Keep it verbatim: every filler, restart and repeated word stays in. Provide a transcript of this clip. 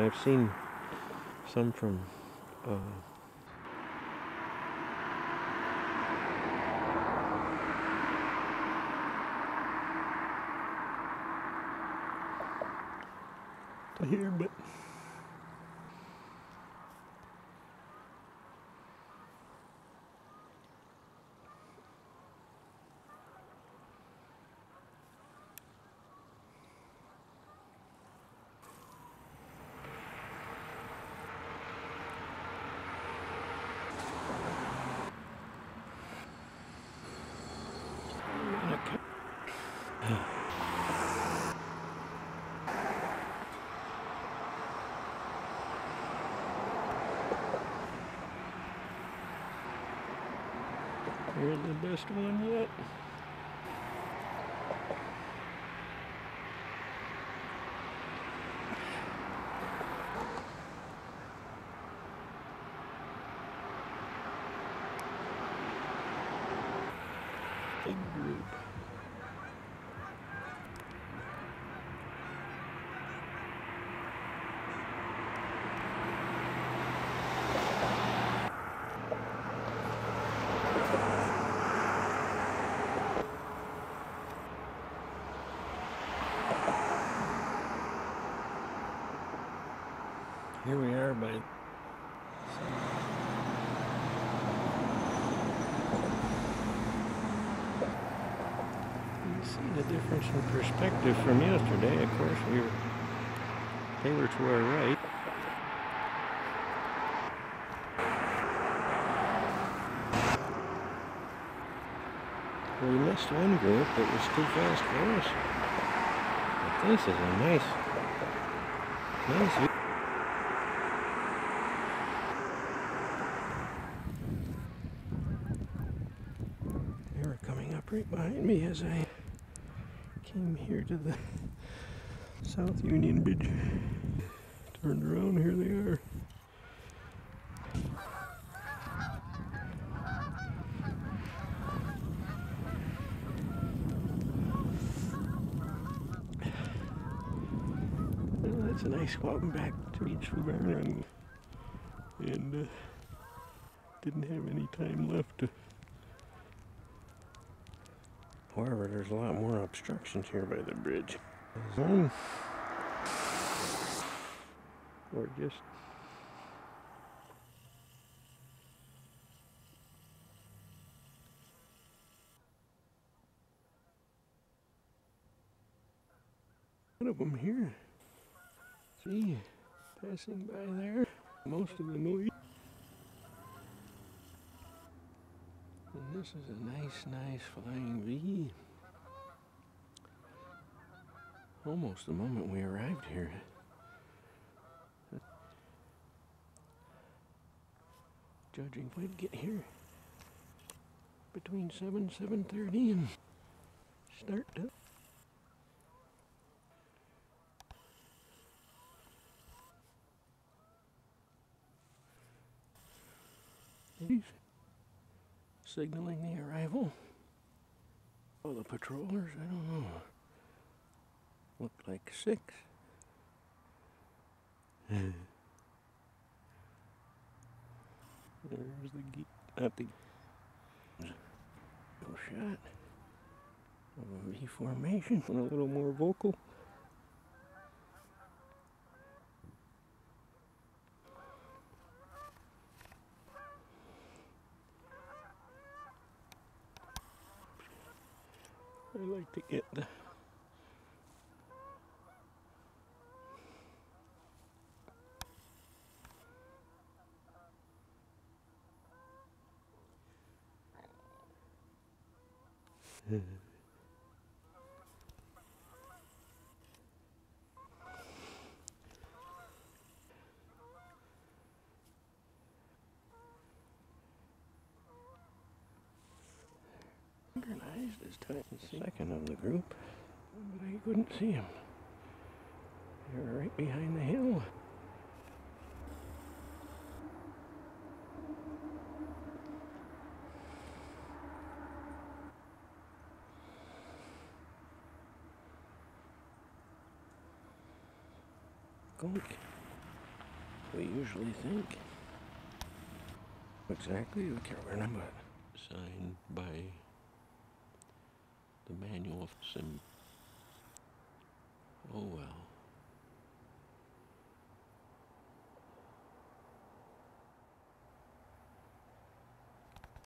I've seen some from uh, to here, but here's the best one yet. Big group. Here we are by you see the difference in perspective from yesterday. Of course, we were they were to our right. We missed one group that was too fast for us. But this is a nice, nice view. They were coming up right behind me as I came here to the South Union Bridge. Turned around, here they are. Well, that's a nice walking back to Beach Barn, and uh, didn't have any time left to. However, there's a lot more obstructions here by the bridge. One, or just one of them here. See, passing by there, most of the noise. And this is a nice, nice flying V. Almost the moment we arrived here. Judging if we'd get here between seven, seven thirty and start to. Signaling the arrival. Oh, the patrollers, I don't know. Looked like six. There's the geek, not the shot of a V formation, and a little more vocal. I like to get the synchronized this time. The second of the group, but I couldn't see him. They were right behind the hill. Gunk. we usually think. Exactly the Carolina, but signed by the manual sim. Oh well.